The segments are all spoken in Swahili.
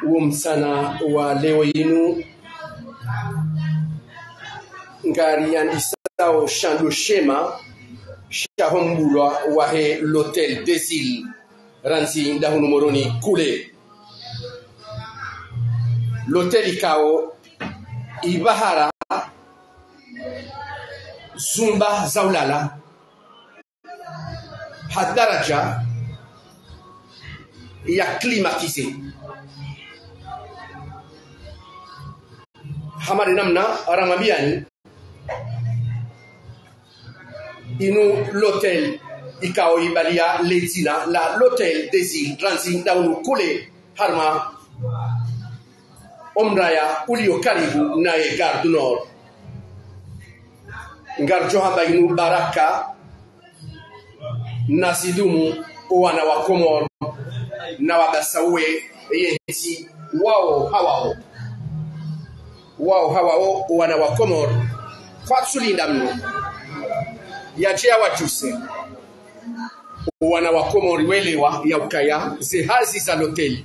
Umsana wa leo yinu ngari yandisao shando shema shahombulwa wahe l'hôtel des îles ranzi ndahunu moroni kule l'hôtel ikao ibahara zumba zaulala hadaraja ya climatisé hamari namna aramambiani inu l'hôtel ikao ibalia letina la l'hôtel des îles ranzi ndahunu kule harma omraya ulio karibu naye Gare du Nord ngarjo haba inu baraka nasidumu wana wa Komoro na wabasawe yenti wao hawao wana wa Komoro fatsulinda mno yachea wajuse wana wa Komoro welewa ya ukaya zehazi za l'hôtel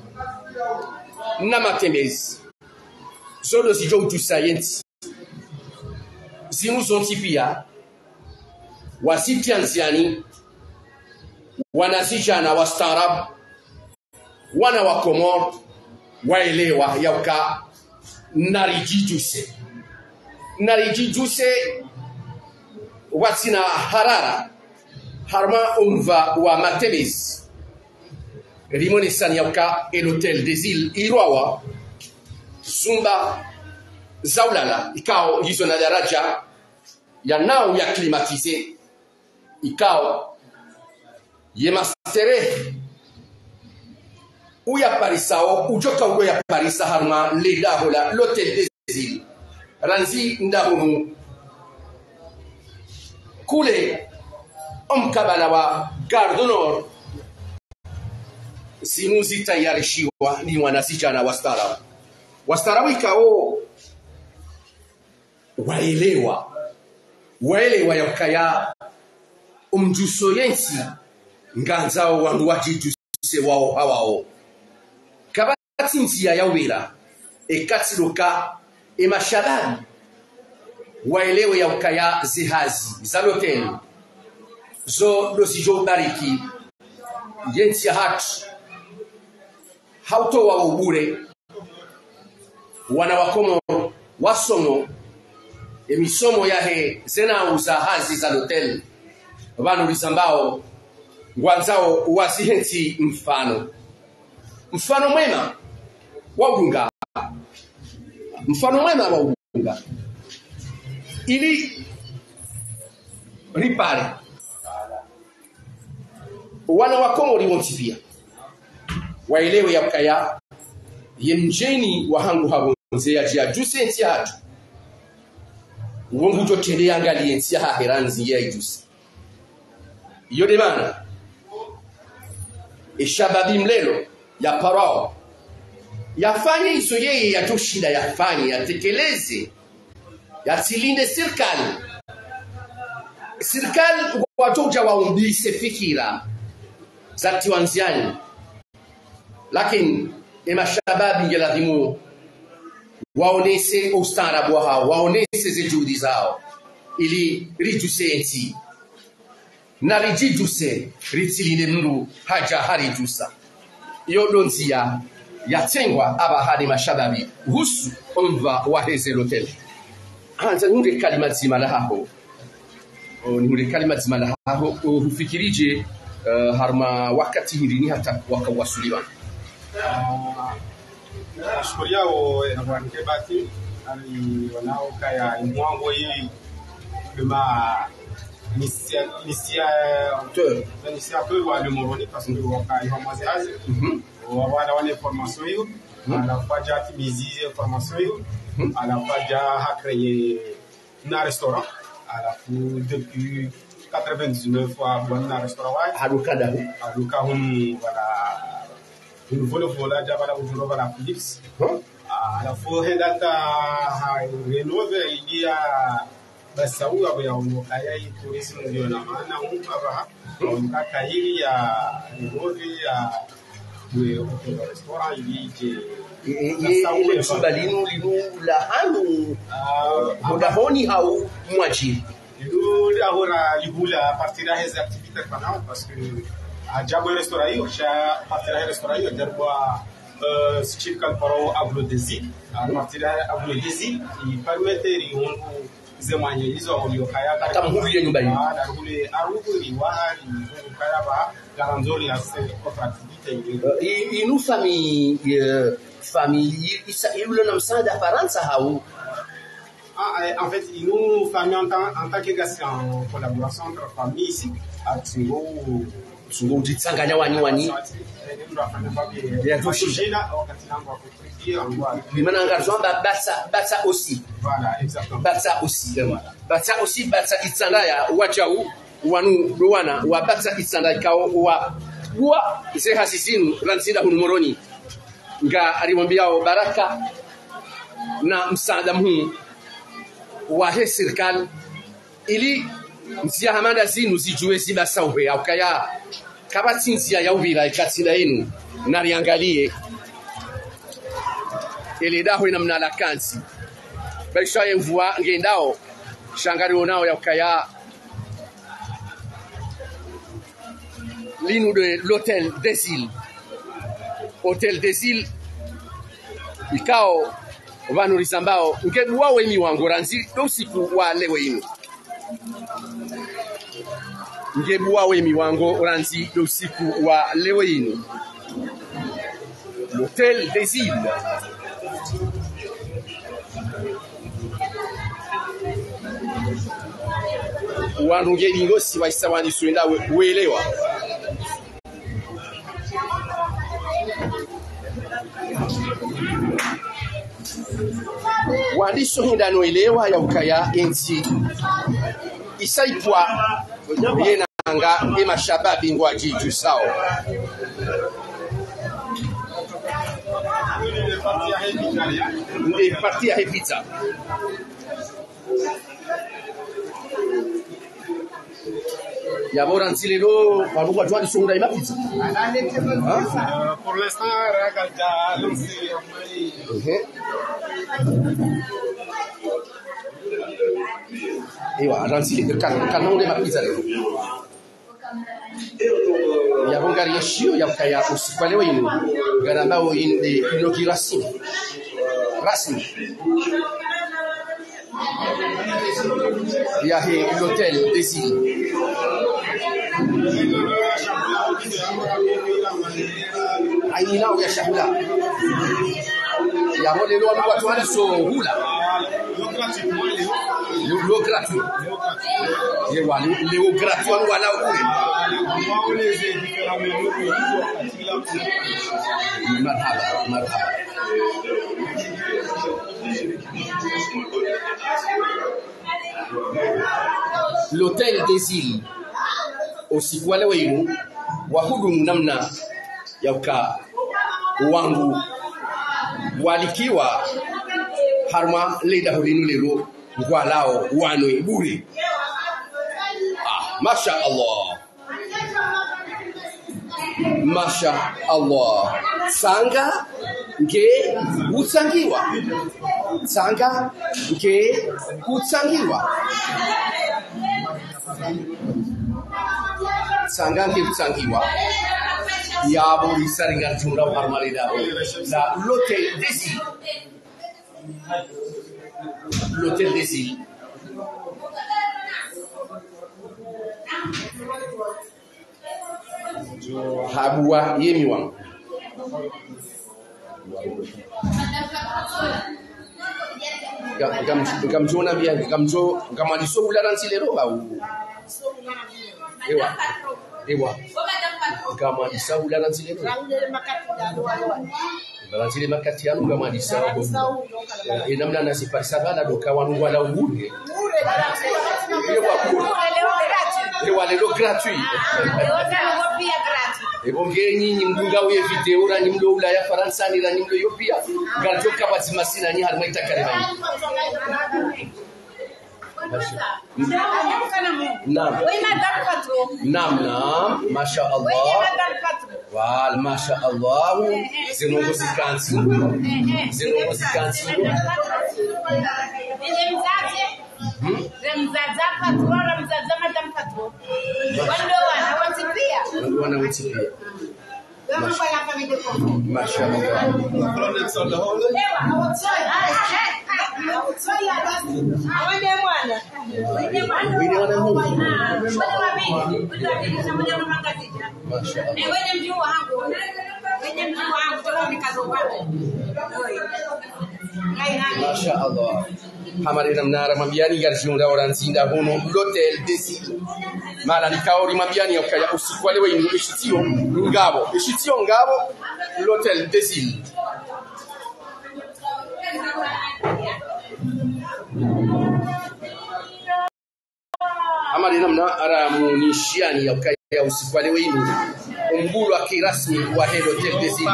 na matembezi zono zijo utusa yenti zinu zonti pia wasiti anziani wanazijana wastaarab wana wa Komoro waelewa yauka narijijuse watina harara harma umva wa matembezi rimone san yauka et l'hôtel des îles Irwawa zumba zaulala ikao hizo na daraja ya nao ya climatisé ikao yemastere uya parisao ujoka ugo ya parisa harma leda hola l'hôtel des îles ranzi ndahunu kule omkabala wa Gare du Nord sinuzi tayarishiwa ni wanasijana wastarabu ikao waelewa yakaya umjuso yensi nganzao wandu wajiduse wao hawao kabati nzia yawira ekatiloka emashababi waelewe yakaya zihazi za l'hôtel zo dosijo bariki yensi hatu hauto wa ubure wana wa Komoro wasomo emisomo yahe zena uzahazi za l'hôtel vanu lisambao ngwanzao wasihensi mfano mwema wa unga ili ripare wana wa Komoro wontipia waelewe yakaya yemjeni wahangu habonze ya juse nti hatu uwongu jotende yangali nti haheranzi ya juse iyo demana eshababi mlelo ya parao yafanye iso yeye yatoshida yafanye yatekeleze yatilinde serikali watoja waumbise fikira zati wanziani lakini emashababi ngelazimu waonese ustaarabu hao waonese zijudi zao ili rijuse enti na rijiduse ritiline mru haja harijusa yodonzia yatengwa abahari mashababi husu omva waheze l'hôtel hanza nure kalima zima la haho hufikirije harma wakati hirini hata wakawasuliwa Shukuri yao inakuanike bati ali wanao kaya imwango hii kama initiateur wa le Moroni parce que wakati hamazi hazi wana formation hiyo anafaja timizize formation hiyo anafaja hakreye na restaurant alafu depuis 99 fois bon restaurant haduka hum wala vola jabala ujuro wala Philips alafu hedata renove idia basawu abo ya umukaya tourism ndio na maana umpa unataka hili ya renove ya restaurant ile msiba linu la hanu modahoni au mwaji Nous avons la partie de les activités parce que à Jago restaurant il y a partie de restaurant il y a ce qui calparo aglo-désir à partir de aglo-désir il permet de zemanye hizo oliokhaya atamhuli nyumba hiyo darule aruguli wahali kaya ba garanzori ya activité inu famille isa ile na msaada Faransa hau en fait nous famille en tant que gars en collaboration entre famille ici à Tsungo jitsanganya wani ya tushi limana ngarzo batsa aussi voilà exactement batsa aussi itsanda ya wachau wanu dowana wa batsa itsanda kao wa ze hasisinu ransida hunumoroni nga alimwambiao baraka na msaada huu wa serikali ili nzia hamanda zinu zijue ziba sauwe au kaya kabati nzia ya uvira ikatila yenu nariangalie ile daho ina mnala kansi baisha yemvua ngendao shangari onao ya kaya linu de l'hôtel des îles hôtel des îles ikao vanu risambao ngebuwa wemi wangu ranzi dosiku wa lewe inu ngebuwa wemi wangu ranzi dosiku wa lewe inu l'hôtel des îles wanu ngelingo si waisawani suenda uelewa Wandisho hindano elewa ya ukaya enzi isaipwa yenanga ema shababi ngwa jiju sao nde parti ya pizza ya bora nsilelo waruka twani sonda ima pizza pour l'instant regarde lancé ewa ransi kanong de mapizza leo ya bongari yashio ya kaya usikwale wenu garambao inde inauguration rasmi ya he l'hôtel des îles aina ya shahula ya mole lo watu wale so hula lo gratuit ye wale le gratuit wala ule marhaba l'hôtel des îles usiku wale wenu wahudumu namna ya wangu walikiwa harma leda hulinu lelo ngwalao wanwe bure masha Allah sanga nge utsangiwa yabo isaringa jumla harmalida la l'hôtel des îles habwa yemi wangu gamjona bia gamjo gamaliso ularansi lero au ewa kama isa ularansi lero ularansi makati yanu kama isa inamna nasi parisabana doka wanu wala ubure ewa lelo gratuit ebonge nyinyi mdunga uye video na nyimlo ula ya Faransa ni na nyimlo yopia garjo kabati masina nyi harma itakare mai naam masha Allah wal masha Allah zinongozi kansi wana utipia masha Allah masha Allah hamari namnara mabiani garjunda oranzinda hono l'hôtel Desil mala nikaori mabiani okaya usiku wale wewe ishitio ngabo l'hôtel Desil hamari namna ara munishiani okaya usiku wale wewe umbulu akirasmi wa l'hôtel Desil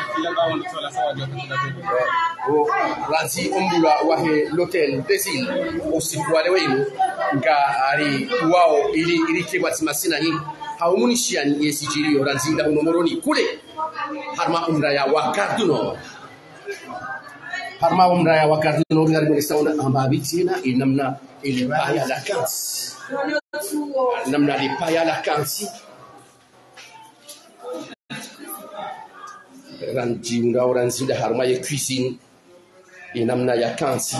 Ranzi ombula wahe l'hôtel Desil usiku wale wenu nga ari wao ili kibwa timasina ni haumunishiani yesijiriyo ranzinda unomoroni kule harma umra ya wakarduno ngari mwene sauna ambabitina inamna ilipaya la kansi namna lipaya la kansi ranjinda oranzinda harma ye cuisine inamna ya kansi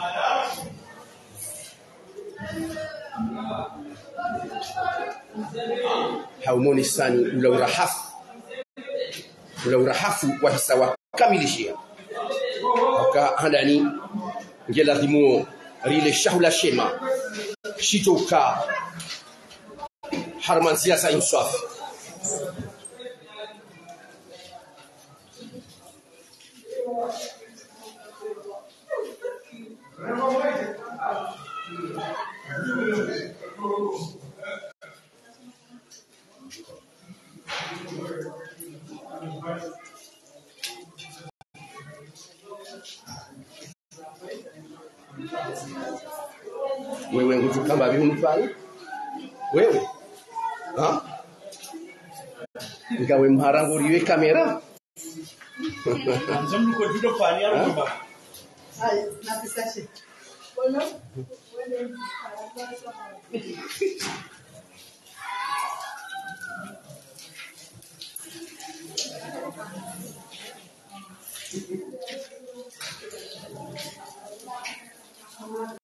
haumoni sani ulaurahafu wahisa wakamilishia waka handani ngela dimu rile shahula shema shitoka harmanzia sa insaf wewe ngutu kama bihunu pale wewe ngawe mharanguriwe kamera Nzambu ko judo pani ya rumba. Ai, na pistache. Bueno.